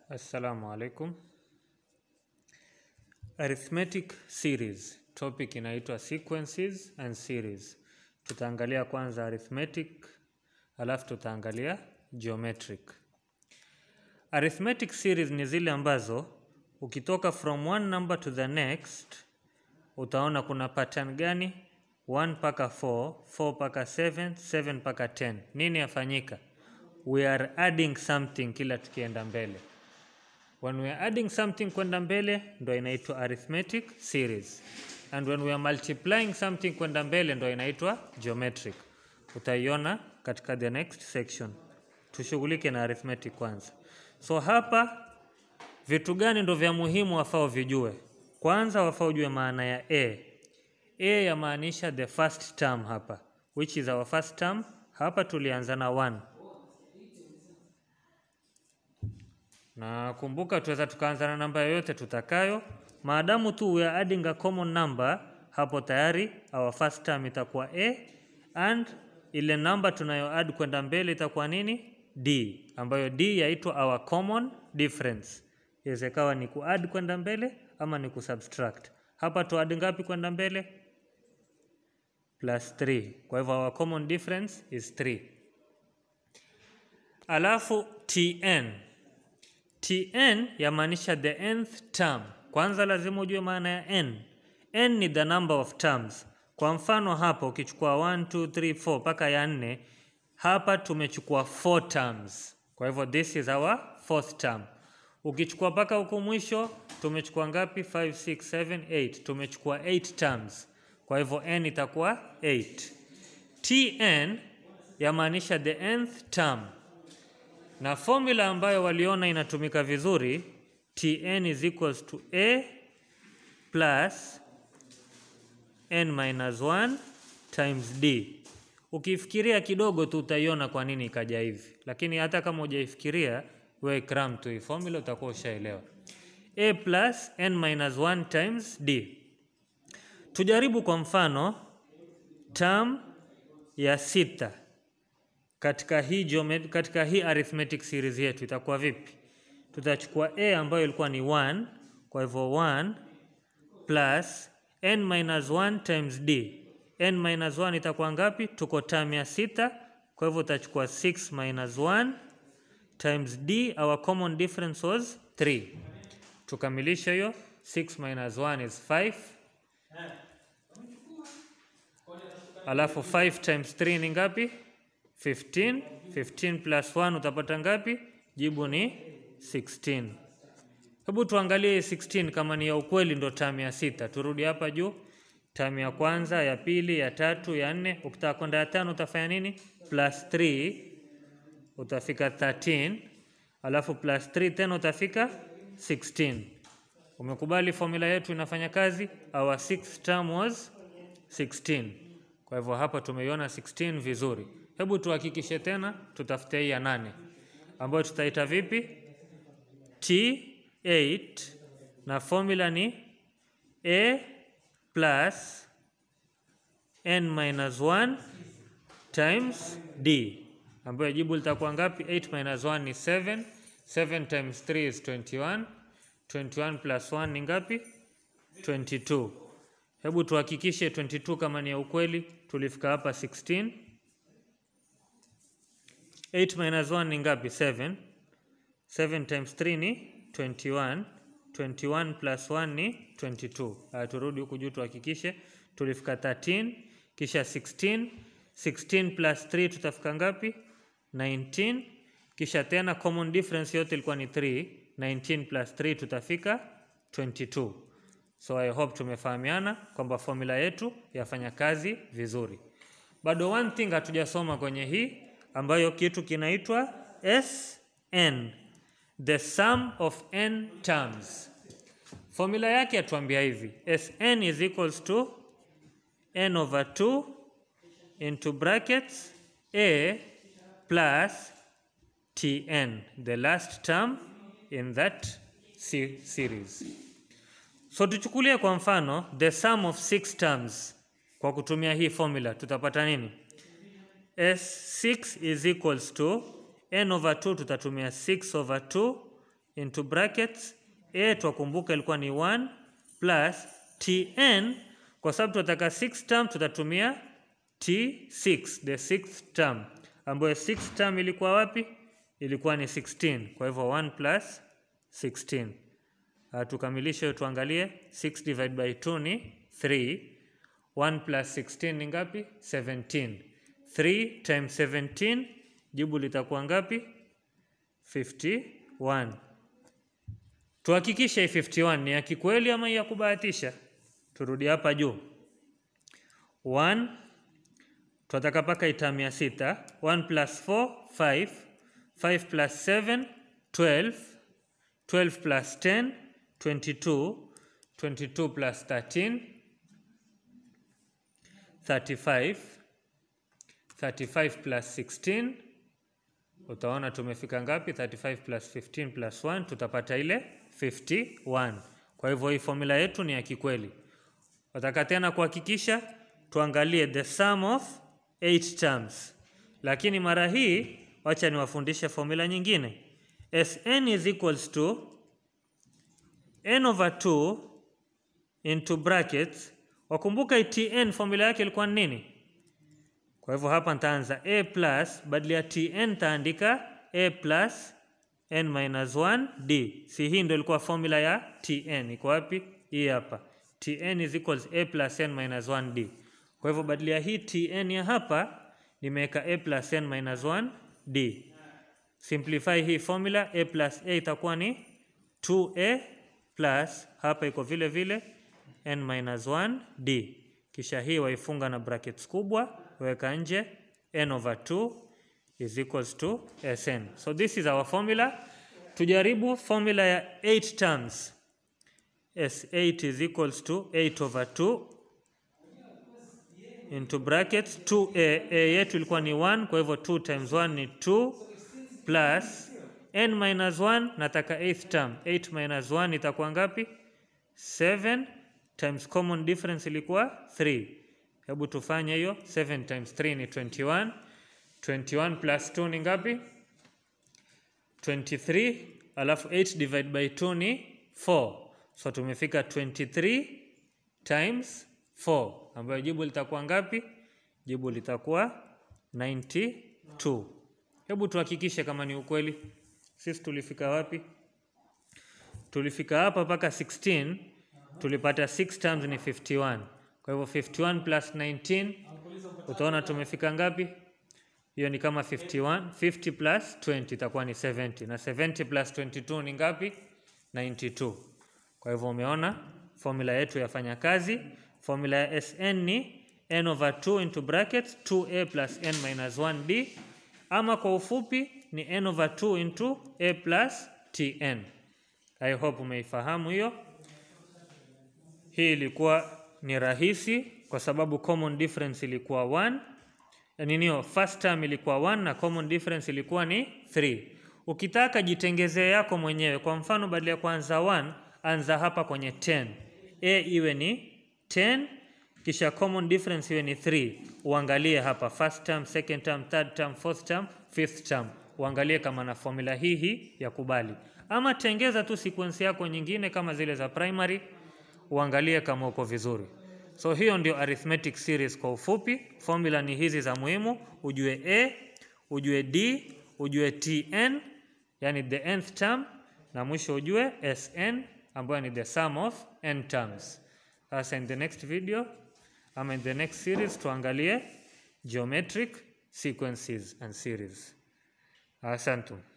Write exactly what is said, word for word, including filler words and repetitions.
Assalamu alaikum. Arithmetic series. Topic inaitwa sequences and series. Tutaangalia kwanza arithmetic, alafu tutaangalia geometric. Arithmetic series ni zile ambazo ukitoka from one number to the next utaona kuna pattern gani? one paka four, four paka seven, seven paka ten. Nini yafanyika? We are adding something kila tukienda mbele. When we are adding something kwenda mbele ndo inaitwa arithmetic series. And when we are multiplying something kwenda mbele ndo inaitwa geometric. Utaiona katika the next section. Tushughulike na arithmetic kwanza. So hapa vitu gani ndo vya muhimu wafao vijue? Kwanza wafao ujue maana ya A. A yamaanisha the first term hapa. Which is our first term? Hapa tulianza na one. Na kumbuka tuweza tukaanza na namba yoyote tutakayo. Maadamu tu we are adding a common number, hapo tayari our first term itakuwa A, and ile number tunayo add kwenda mbele itakuwa nini? D, ambayo D yaitwa our common difference. Iweze kawa ni ku-add kwenda mbele ama ni ku-subtract. Hapa tu add ngapi kwenda mbele? Plus three. Kwa hivyo our common difference is three. Alafu Tn. Tn yamaanisha the nth term. Kwanza lazima ujue maana ya n. N ni the number of terms. Kwa mfano hapa ukichukua one, two, three, four paka ya nne, hapa tumechukua four terms. Kwa hivyo this is our fourth term. Ukichukua paka huko mwisho tumechukua ngapi? five, six, seven, eight. Tumechukua eight terms. Kwa hivyo n itakuwa eight. Tn yamaanisha the nth term. Na formula ambayo waliona inatumika vizuri, Tn is equals to A plus n minus one times D. Ukifikiria kidogo tu utaiona kwa nini ikaja hivi. Lakini hata kama hujaifikiria, wewe cram tu hii formula utakuwa ushaelewa. A plus n minus one times D. Tujaribu kwa mfano term ya sita. Katika hii geometry, katika hii arithmetic series yetu itakuwa vipi? Tutachukua A ambayo ilikuwa ni one, kwa hivyo one plus n minus one times D. N minus one itakuwa ngapi? Tuko term ya sita, kwa hivyo utachukua six minus one times D. Our common difference was three. Tukamilisha hiyo, six minus one is five. Alafu five times three ni ngapi? fifteen. fifteen plus one utapata ngapi? Jibu ni sixteen. Hebu tuangalie sixteen kama ni ya ukweli ndo term ya sita. Turudi hapa juu. Term ya kwanza, ya pili, ya tatu, ya nne. Ukitaka kwenda ya tano utafanya nini? Plus three utafika thirteen. Alafu plus three tena utafika sixteen. Umekubali formula yetu inafanya kazi? Our sixth term was sixteen. Kwa hivyo hapa tumeiona sixteen vizuri. Hebu tuhakikishe tena, tutafute hii ya nane. Ambayo tutaita vipi? T eight na formula ni A plus n minus one times D. Ambayo jibu litakuwa ngapi? eight minus one ni seven. seven times three is twenty-one. twenty-one plus one ni ngapi? twenty-two. Hebu tuhakikishe twenty-two kama ni ya ukweli. Tulifika hapa sixteen. eight minus one ni ngapi? seven. seven times three ni twenty-one. twenty-one plus one ni twenty-two. Haya, turudi huku juu tuhakikishe. Tulifika thirteen, kisha sixteen. sixteen plus three tutafika ngapi? nineteen. Kisha tena common difference yote ilikuwa ni three. nineteen plus three tutafika twenty-two. So I hope tumefahamiana kwamba formula yetu yafanya kazi vizuri. Bado one thing hatujasoma kwenye hii, ambayo kitu kinaitwa S N, the sum of n terms. Formula yake atuambia hivi, S N is equals to n over two into brackets A plus Tn, the last term in that series. So tuchukulie kwa mfano the sum of six terms. Kwa kutumia hii formula tutapata nini? S six is equals to n over two, tutatumia six over two into brackets a tukumbuka ilikuwa ni one plus tn, kwa sababu tunataka six term tutatumia t six, the sixth term, ambayo sixth term ilikuwa wapi? Ilikuwa ni sixteen. Kwa hivyo one plus sixteen. Uh, tukamilishe tuangalie six divided by two ni three. one plus sixteen ni ngapi? seventeen. three times seventeen, jibu litakuwa ngapi? fifty-one. Tuhakikishe fifty-one ni ya kikweli ama ya kubahatisha. Turudi hapa juu. one, tunataka paka itamia sita. one plus four, five. five plus seven, twelve. twelve plus ten, twenty-two. twenty-two plus thirteen, thirty-five. thirty-five plus sixteen, utaona tumefika ngapi? thirty-five plus fifteen plus one, tutapata ile fifty-one. Kwa hivyo hii formula yetu ni ya kikweli. Wataka tena kuhakikisha, tuangalie the sum of eight terms. Lakini mara hii wacha niwafundishe formula nyingine. Sn is equals to n over two into brackets. Wakumbuka tn formula yake ilikuwa nini? Kwa hivyo hapa nitaanza a plus, badala ya tn taandika a plus n minus one d. Si hii ndio ilikuwa formula ya tn. Iko wapi? Hii hapa. Tn is equals a plus n minus one d. Kwa hivyo badala ya hii tn ya hapa nimeweka a plus n minus one d. Simplify hii formula, a plus a itakuwa ni two a plus, hapa iko vile vile n minus one d. Kisha hii waifunga na brackets kubwa, weka nje, n over two is equals to Sn. So this is our formula. Tujaribu formula ya eight terms. S eight is equals to eight over two into brackets two a. A yetu ilikuwa ni one, kwa hivyo two times one ni two plus n minus one, nataka eighth term. eight minus one itakuwa ngapi? seven times common difference ilikuwa three. Hebu tufanye hiyo. seven times three ni twenty-one. twenty-one plus two ni ngapi? twenty-three. Alafu eight divided by two ni four. So tumefika twenty-three times four, ambayo jibu litakuwa ngapi? Jibu litakuwa ninety-two. Hebu tuhakikishe kama ni ukweli. Sisi tulifika wapi? Tulifika hapa paka sixteen. Tulipata six terms ni fifty-one. Kwa hivyo fifty-one plus nineteen, utaona tumefika ngapi? Hiyo ni kama fifty-one. fifty plus twenty itakuwa ni seventy. Na seventy plus twenty-two ni ngapi? ninety-two. Kwa hivyo umeona formula yetu yafanya kazi. Formula ya Sn ni n over two into brackets two a plus n minus one d. Ama kwa ufupi ni n over two into a plus tn. I hope umeifahamu hiyo. Hii ilikuwa ni rahisi kwa sababu common difference ilikuwa one. Yani niyo first term ilikuwa one na common difference ilikuwa ni three. Ukitaka jitengezee yako mwenyewe. Kwa mfano badala ya kuanza one, anza hapa kwenye ten. A iwe ni ten, kisha common difference iwe ni three. Uangalie hapa first term, second term, third term, fourth term, fifth term. Uangalie kama na formula hii hii ya kubali. Ama tengeza tu sequence yako nyingine kama zile za primary, uangalie kama uko vizuri. So hiyo ndio arithmetic series kwa ufupi. Formula ni hizi za muhimu. Ujue a, ujue d, ujue tn, yani the nth term, na mwisho ujue Sn ambayo ni the sum of n terms. Sasa in the next video, ama in the next series, tuangalie geometric sequences and series. Asante.